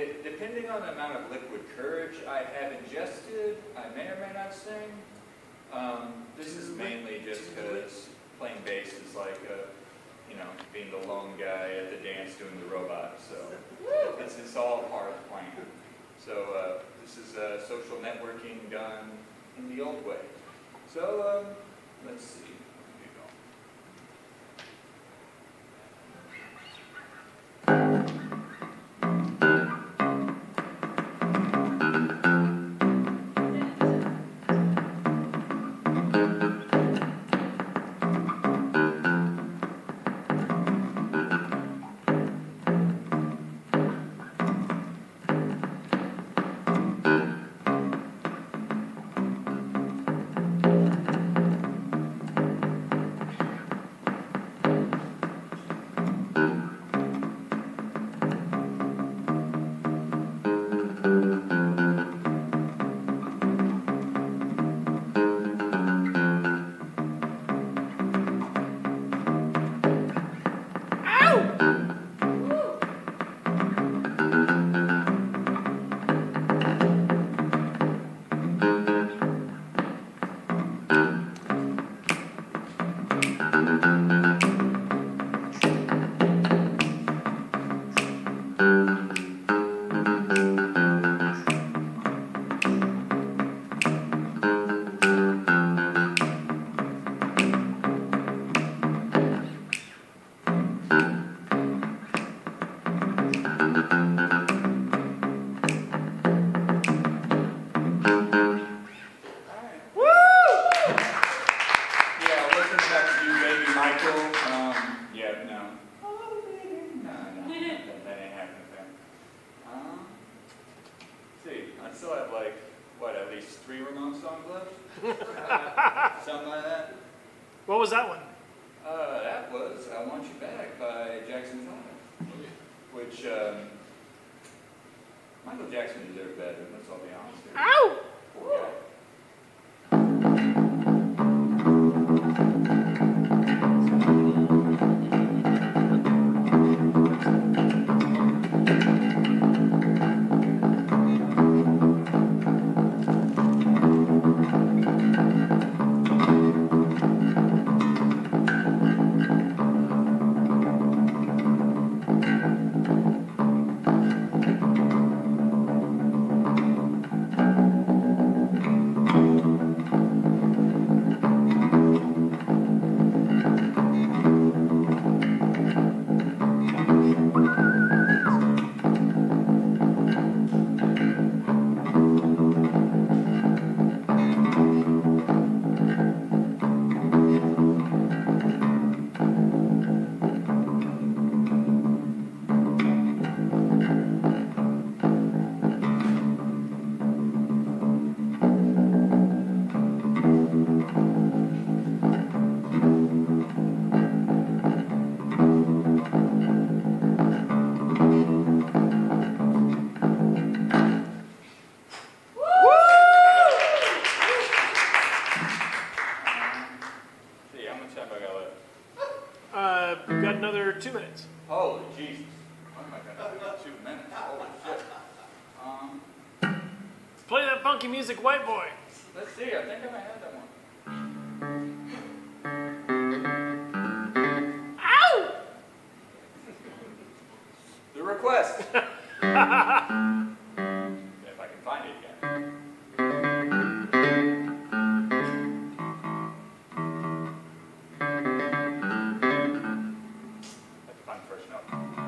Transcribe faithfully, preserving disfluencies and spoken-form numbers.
it, depending on the amount of liquid courage I have ingested, I may or may not sing. Um, this is mainly just because playing bass is like, a, you know, being the lone guy at the dance doing the robot. So it's, it's all part of the plan. So uh, this is uh, social networking done in the old way. So um, let's see. What was that one? Uh, that was I Want You Back by Jackson five, which um, Michael Jackson deserved better, let's all be honest here. Ow! Poor guy. Two minutes. Holy Jesus. What am I going to do in two minutes? Holy shit. Um, Play that funky music, white boy. Let's see. I think I might have that one. Ow! The request. If I can find it again. First note.